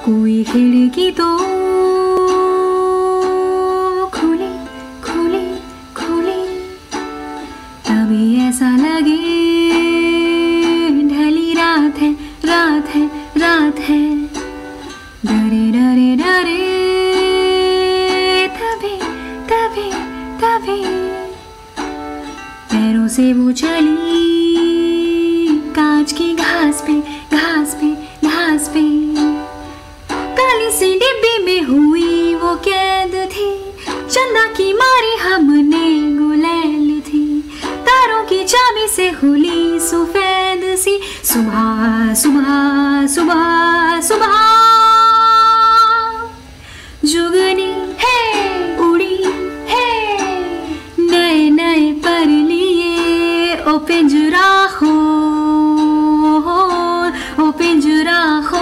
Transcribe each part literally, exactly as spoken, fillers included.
कोई खिड़की तो खुली खुली खुली, तभी ऐसा लगे ढली रात है रात है रात है। डरे डरे डरे तभी तभी तभी पैरों से वो चली कांच की घास पे घास पे घास पे। काली सी डिब्बी में हुई वो कैद थी, चंदा की मारी हमने गुलेल थी। तारों की चाबी से खुली सफेद सी सुबह सुबह सुबह सुबह। जुगनी है उड़ी है नए नए पर लिए, ओ पिंजरा हो ओ पिंजरा हो।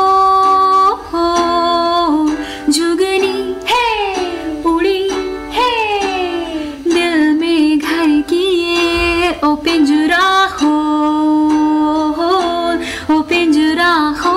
जुगनी है उड़ी है दिल में घर किए, ओ पिंजरा हो ओ पिंजरा हो।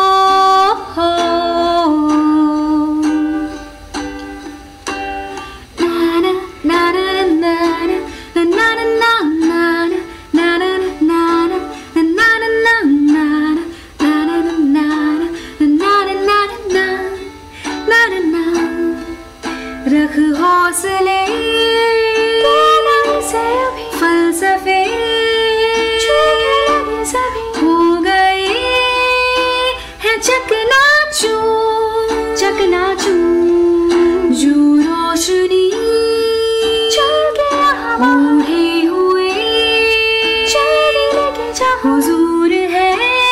रख हौसले फलसफे हो गए हैं चकनाचूर चकनाचूर। जो रोशनी ओढ़े हुए हुजूर है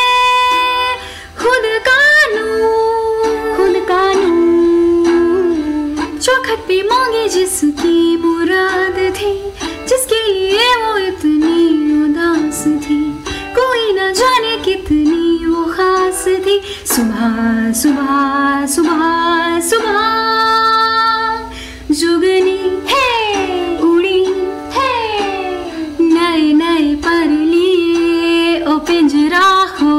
खुद कानून खुद कानून। चौखट पे मांगी जिसकी मुराद थी, जिसके लिए वो इतनी उदास थी, कोई न जाने कितनी वो खास थी। सुबह सुबह सुबह सुबह जुगनी है उड़ी है नए नए पर लिए, ओ पिंजरा हो